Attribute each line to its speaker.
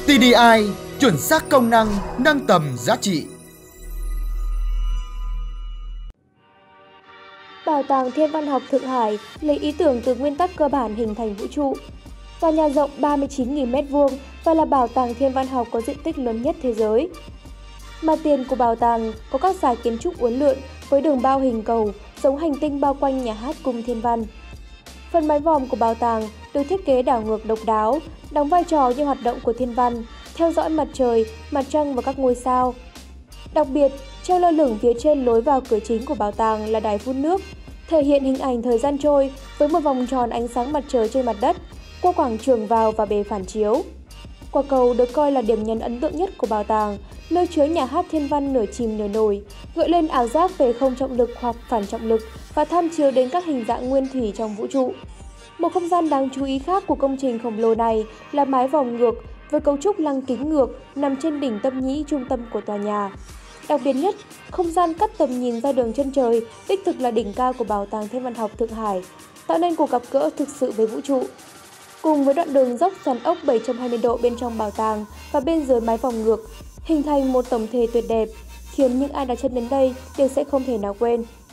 Speaker 1: TDI, chuẩn xác công năng, nâng tầm giá trị.
Speaker 2: Bảo tàng Thiên văn học Thượng Hải lấy ý tưởng từ nguyên tắc cơ bản hình thành vũ trụ. Tòa nhà rộng 39.000 m² và là bảo tàng thiên văn học có diện tích lớn nhất thế giới. Mặt tiền của bảo tàng có các dải kiến trúc uốn lượn với đường bao hình cầu giống hành tinh bao quanh nhà hát cung thiên văn. Phần mái vòm của bảo tàng được thiết kế đảo ngược độc đáo, đóng vai trò như hoạt động của thiên văn, theo dõi mặt trời, mặt trăng và các ngôi sao. Đặc biệt, treo lơ lửng phía trên lối vào cửa chính của bảo tàng là đài phun nước, thể hiện hình ảnh thời gian trôi với một vòng tròn ánh sáng mặt trời trên mặt đất qua quảng trường vào và bề phản chiếu. Quả cầu được coi là điểm nhấn ấn tượng nhất của bảo tàng, nơi chứa nhà hát thiên văn nửa chìm nửa nổi, gợi lên ảo giác về không trọng lực hoặc phản trọng lực và tham chiếu đến các hình dạng nguyên thủy trong vũ trụ. Một không gian đáng chú ý khác của công trình khổng lồ này là mái vòm ngược với cấu trúc lăng kính ngược nằm trên đỉnh tâm nhĩ trung tâm của tòa nhà. Đặc biệt nhất, không gian cắt tầm nhìn ra đường chân trời đích thực là đỉnh cao của Bảo tàng Thiên văn học Thượng Hải, tạo nên cuộc gặp gỡ thực sự với vũ trụ. Cùng với đoạn đường dốc xoắn ốc 720 độ bên trong bảo tàng và bên dưới mái vòm ngược, hình thành một tổng thể tuyệt đẹp, khiến những ai đặt chân đến đây đều sẽ không thể nào quên.